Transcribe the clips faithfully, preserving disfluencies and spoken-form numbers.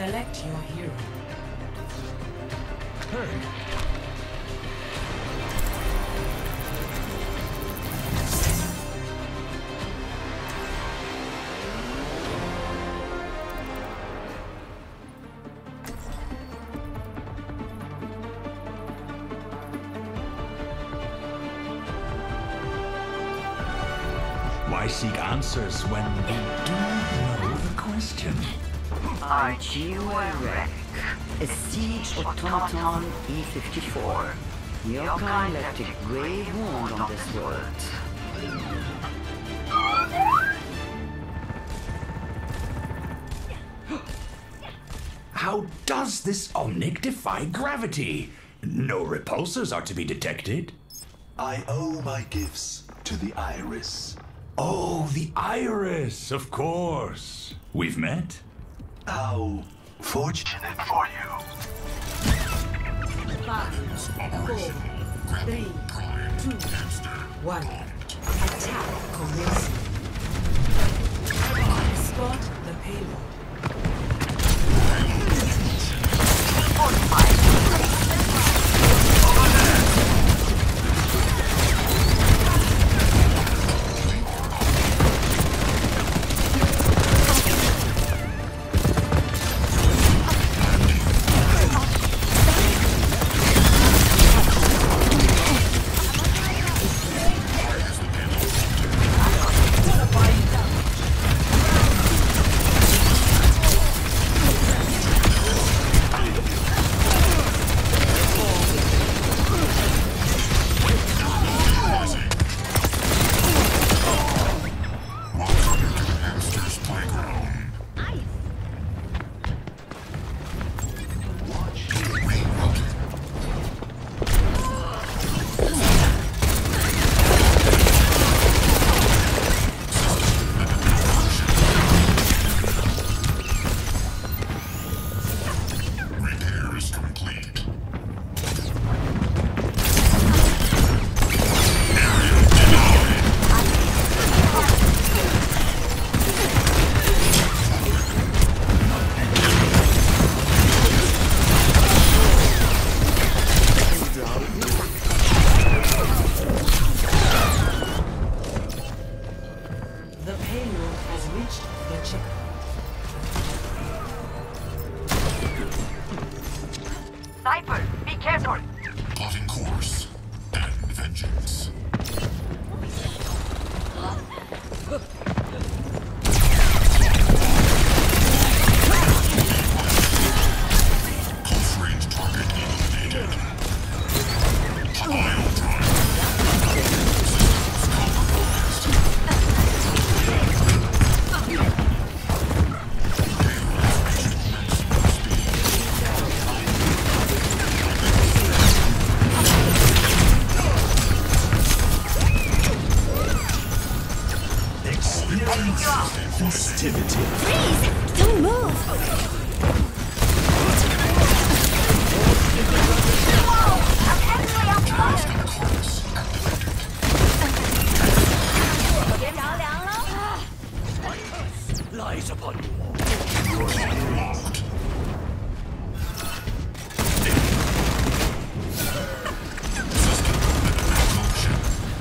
Select your hero. Heard. Why seek answers when we do know the question? I G U Eric, a siege automaton E fifty-four. Yokai left a grave wound on this world. How does this Omnic defy gravity? No repulsors are to be detected. I owe my gifts to the Iris. Oh, the Iris, of course. We've met? How fortunate for you. Five, four, three, two, one. Attack commencing. Escort the payload. Sniper, be careful! Plotting course and vengeance. Close range target eliminated. Pile drive. Systems compromised. Festivity. Freeze! Don't move! Lies upon you. Locked. System malfunction.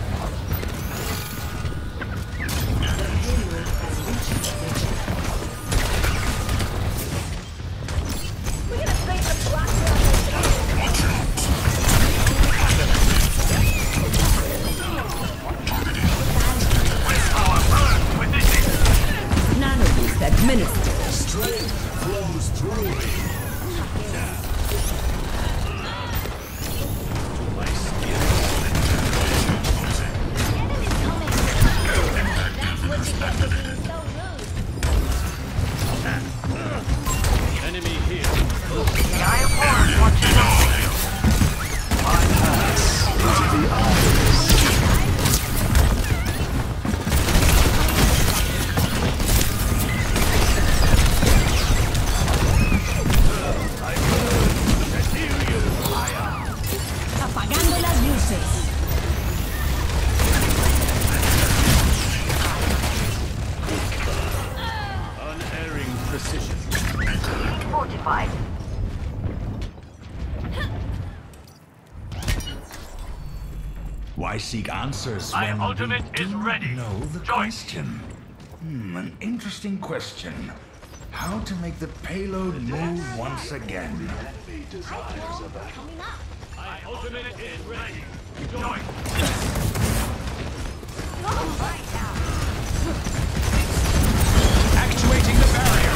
Watch out. Nanoboost administered. Strength flows through me. Enemy here. I pass into the Iris. Apagando las luces. Fortified. Why seek answers My when ultimate we do is not ready. know the Join. question? Hmm, an interesting question. How to make the payload move once again? Enemy desires a battle. My ultimate is ready. Join. Actuating the barrier!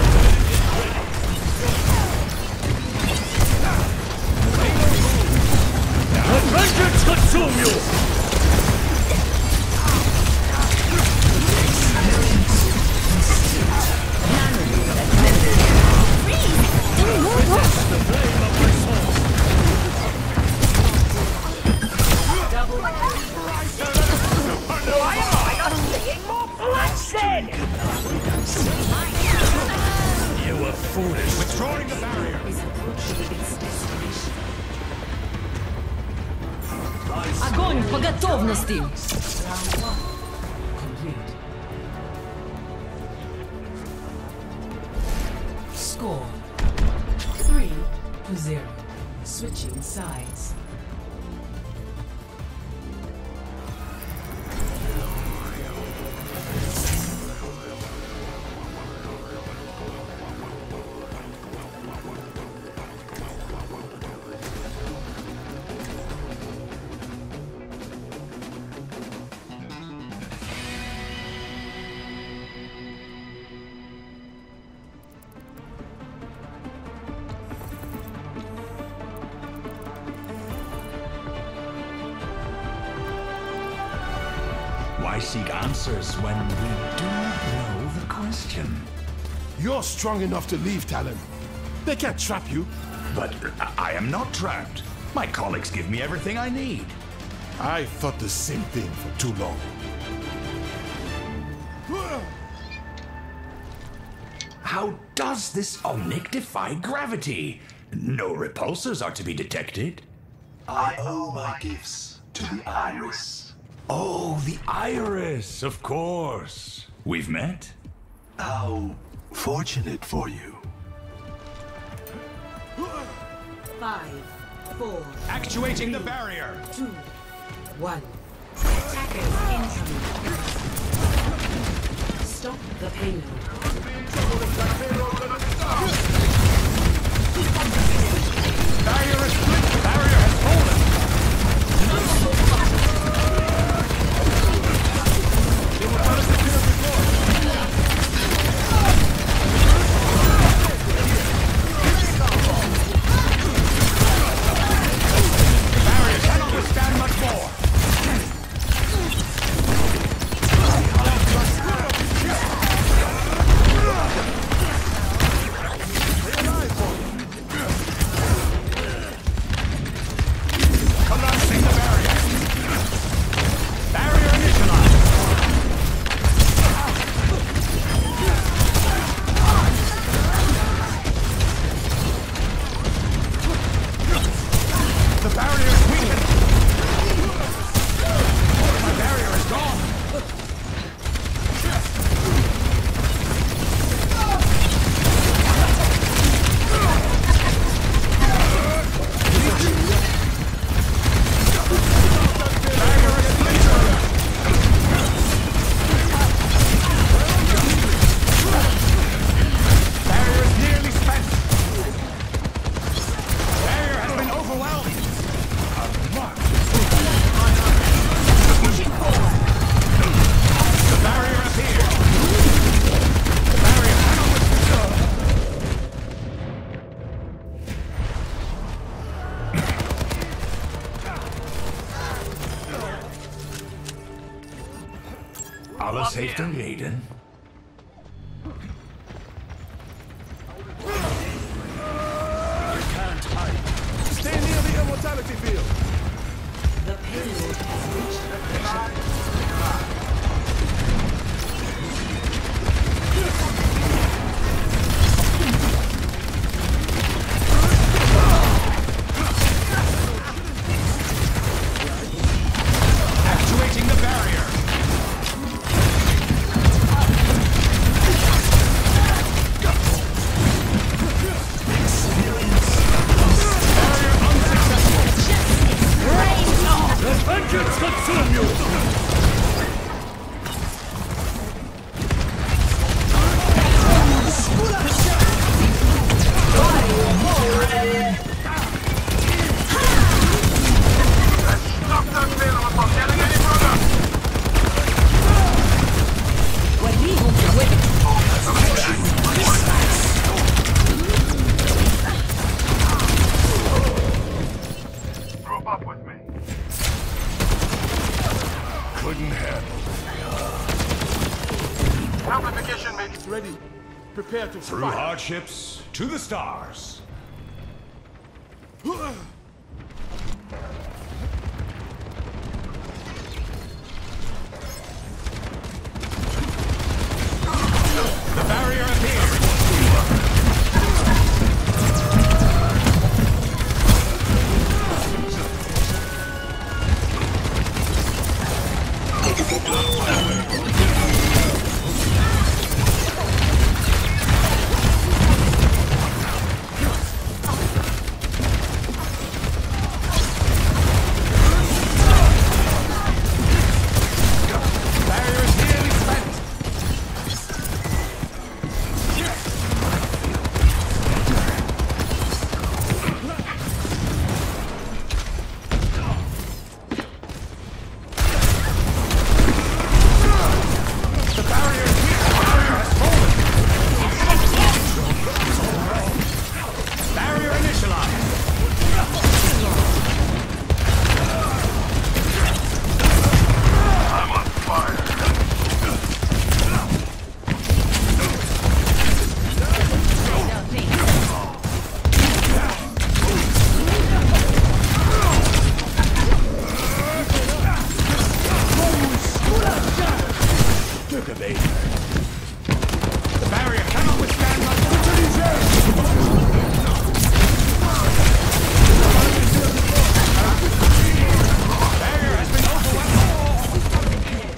Vengeance consume you! You were foolish. Withdrawing the barrier! Is approaching its destination. Огонь по готовности! Round one. Complete. Score. Three to zero. Switching sides. Why seek answers when we do not know the question? You're strong enough to leave, Talon. They can't trap you. But I I am not trapped. My colleagues give me everything I need. I thought the same thing for too long. How does this Omnic defy gravity? No repulsors are to be detected. I owe my gifts to the Iris. Oh, the Iris, of course. We've met? How fortunate for you. Five, four, Actuating the barrier! two, one. Attackers incoming. Stop the payload. Barrier is split! Barrier has fallen! Barrier cannot withstand much more! Collapsing the barrier! Barrier initialized! The barrier is weakened! My barrier is gone! Barrier is splintered! Barrier is nearly spent! Barrier has been overwhelmed! The barrier appeared! The barrier cannot withstand. Alle safe to Raiden. Stay near the immortality field. The payload has reached the ship. Actuating the barrier! Prepare to Through fight. hardships to the stars. The barrier appears. Barrier is nearly spent. The barrier is here. The barrier has fallen. Barrier initialized. I'm on fire. Took a bait. The barrier cannot withstand my barrier has been overwhelmed.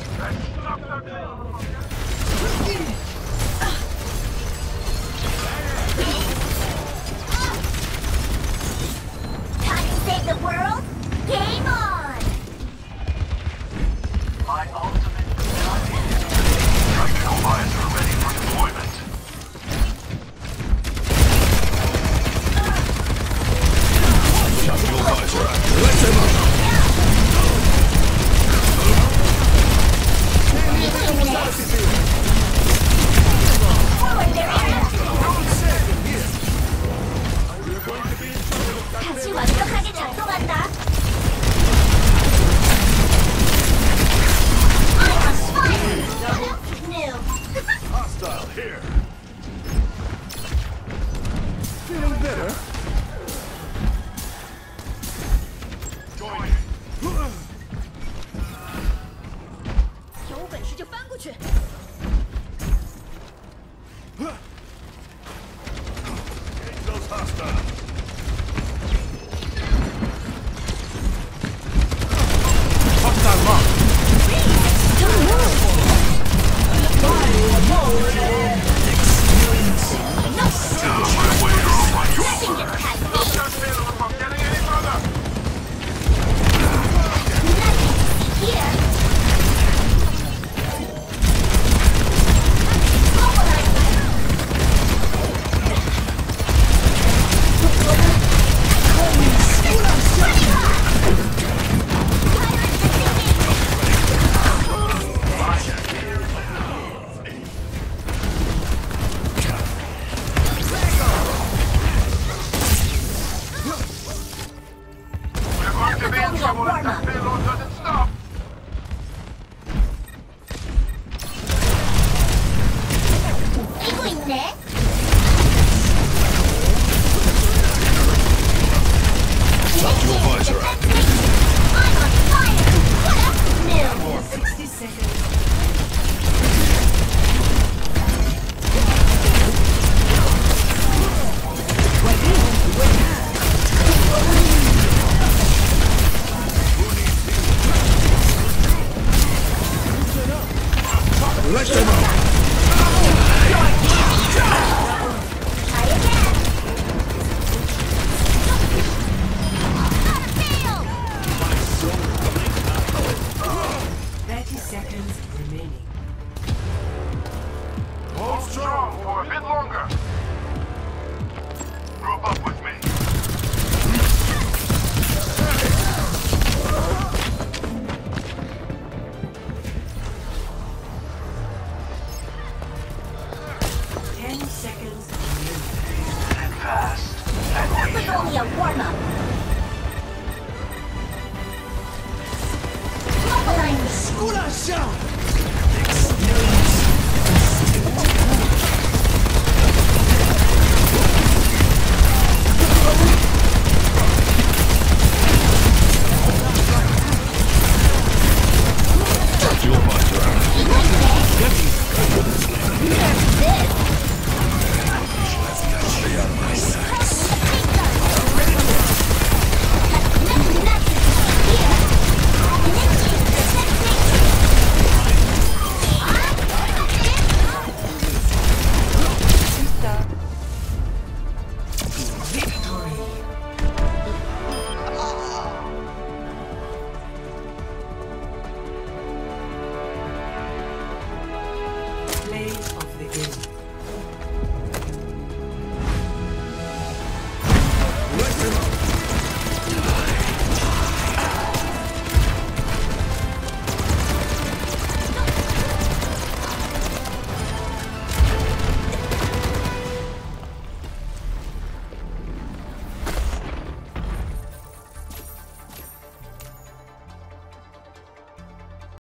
Time to save the world? Game on! My ultimate Tactical visor ready for deployment. Tactical visor active. Let them up. Forward barrier! 立ち割りの影じゃ止まった I'm on fire! New. Hostile here. Feeling better? Join me. 有本事就翻过去。 Engage those hostiles. Hostile mark. Now my way or on your Nothing gets past me! Not available from getting any further. Nothing to see here! We're going to be in trouble if that payload doesn't stop. 이거 있네? Tactical visor active. I'm on fire! What up? New. sixty seconds. Let them up. Try again! Gotta fail! thirty seconds remaining. Hold strong for a bit longer. Group up with me. ten seconds remaining. And fast. That was only a warm-up. Mobilize! School us out!